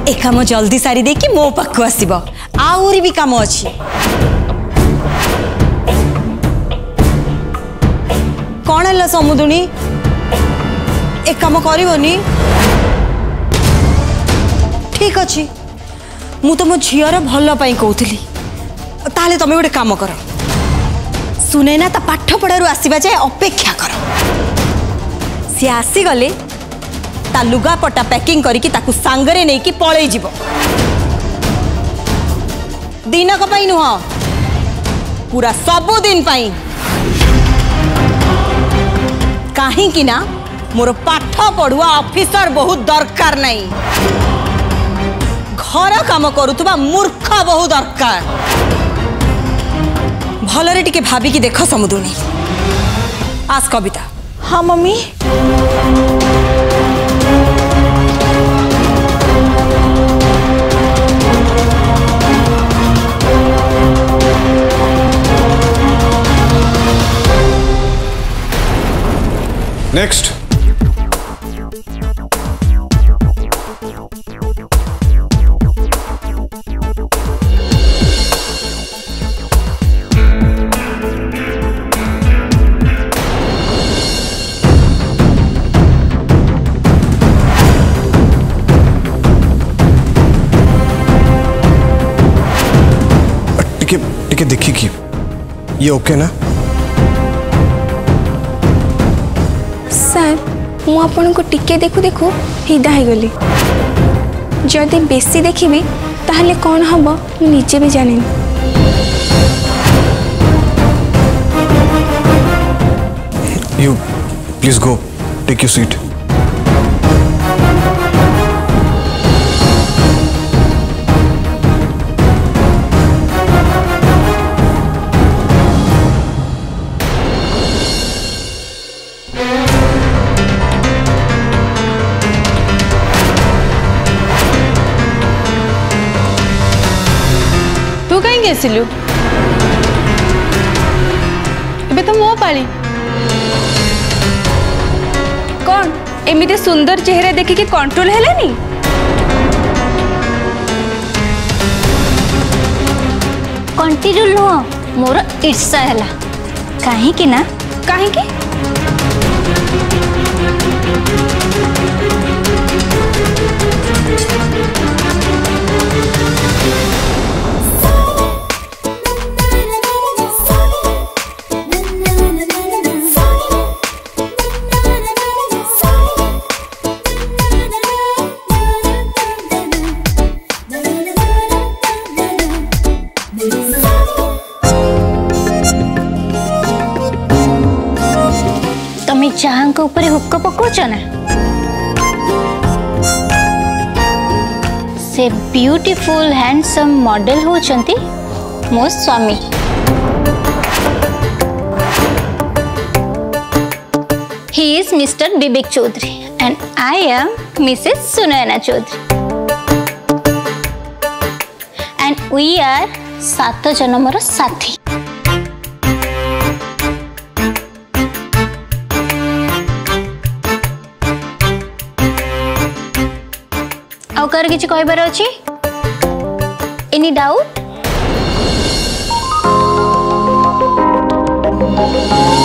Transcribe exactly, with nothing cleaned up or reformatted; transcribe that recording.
ए काम जल्दी सारी दे कि मो पाखु आसीबो आउरी भी काम अछि कौन है समुदुणी ए काम करबोनी ठीक अच्छी मु तुम झीर भल कहूली ताले तुम गोटे काम कर सुनैना ता पाठ पढ़ारू आसवा जाए अपेक्षा कर सी आसीगले ता लुगापटा पैकिंग करके ताकू सांगरे नहीं कि पलई जीव दिनक पाई नुह पूरा सबु दिन पाई कहीं कि ना मोर पाठ पढ़ुआ ऑफिसर बहुत दरकार नहीं घर काम करुवा मूर्ख बहुत दरकार भलरे टिके भाभी की देख समुदुणी आस कविता हाँ मम्मी नेक्स्ट टिके देखी कि ये ओके ना सर मु आपन को टिके देखु देखु हिदा है गली जदि बेसी देखिबी ताहले कौन हबो मु निजे भी जानि you please go take your seat आसिलु एबे तो मो पाली कौन एमिते सुंदर चेहरा देखि के कंट्रोल हेलानी कंट्रोल नुह मोर ईर्षा हैला काहे कि ना काहे कि जहाँ के ऊपर हुक्का पकोच ना से ब्यूटीफुल हैंडसम मॉडल होचंती मो स्वामी he is mister Vivek Chaudhary and I am Mrs Sunaina Chaudhary and we are सात जन्मर साथी आउकार किछि कहबार अछि एनी डाउट